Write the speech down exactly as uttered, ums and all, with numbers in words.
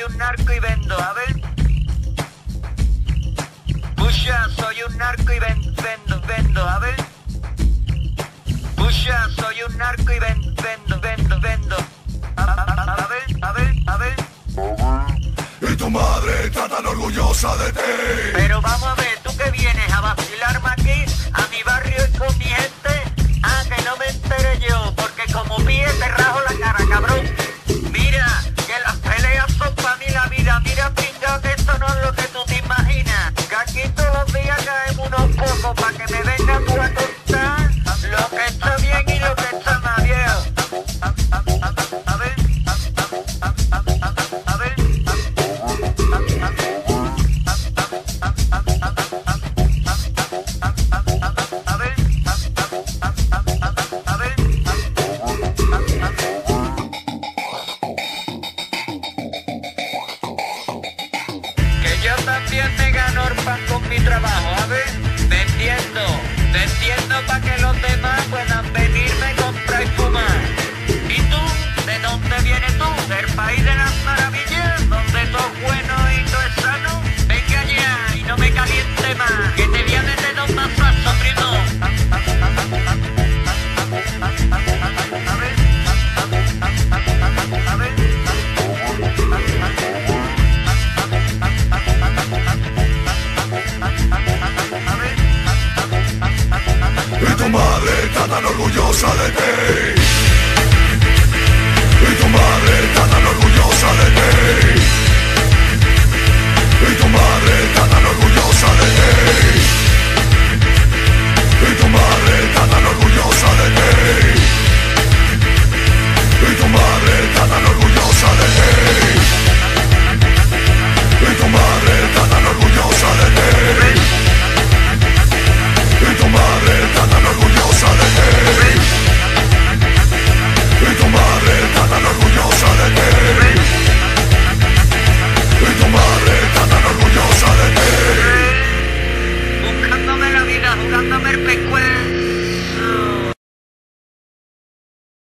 un narco y vendo, a ver. Pusha, soy un narco y ven, vendo, vendo, a ver. Pusha, soy un narco y ven, vendo, vendo, vendo. A, a, a, a ver, a ver, a ver. Y tu madre está tan orgullosa de ti. Pero vamos a ver, ¿tú que vienes a vacilarme aquí, a mi barrio y con mi gente? Ah, que no me enteré yo, porque como pie te rajo la cara, cabrón. Mira, que las peleas son pa' mí la vida. Mira, pinga, que esto no es lo que tú te imaginas. Que aquí todos los días caemos unos pocos pa' que me vengan tú a contar lo que está bien y lo que está mal, viejo. A, a, a, a, a ver, a, a, a, a, a, a ver. Yo también me gano el pan con mi trabajo, a ver, vendiendo, vendiendo para que los demás puedan venirme a comprar y fumar. ¿Y tú? ¿De dónde vienes tú? ¿Del país de las maravillas? ¿Donde todo es bueno y todo es sano? Venga ya y no me caliente más, que te voy a meter dos mazazos, primo. A ver, a ver. Y tu madre está tan orgullosa de ti. Y tu madre está tan orgullosa de ti.